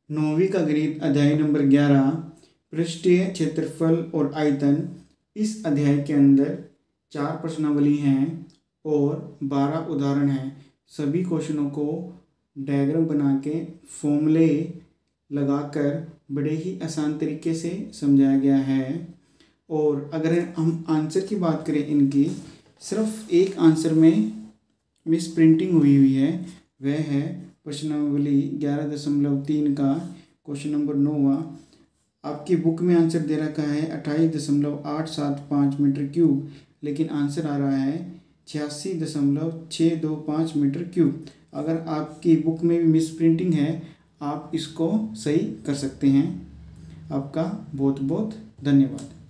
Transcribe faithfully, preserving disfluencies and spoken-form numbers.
नौवीं का गणित अध्याय नंबर ग्यारह पृष्ठीय क्षेत्रफल और आयतन। इस अध्याय के अंदर चार प्रश्नावली हैं और बारह उदाहरण हैं। सभी क्वेश्चनों को डायग्राम बना के फॉर्मूले लगाकर बड़े ही आसान तरीके से समझाया गया है। और अगर हम आंसर की बात करें, इनकी सिर्फ एक आंसर में मिस प्रिंटिंग हुई हुई है, वह है प्रश्नावली ग्यारह दशमलव तीन का क्वेश्चन नंबर नौवा। आपकी बुक में आंसर दे रखा है अट्ठाईस दशमलव आठ सात पाँच मीटर क्यूब, लेकिन आंसर आ रहा है छियासी दशमलव छः दो पाँच मीटर क्यूब। अगर आपकी बुक में भी मिस प्रिंटिंग है, आप इसको सही कर सकते हैं। आपका बहुत बहुत धन्यवाद।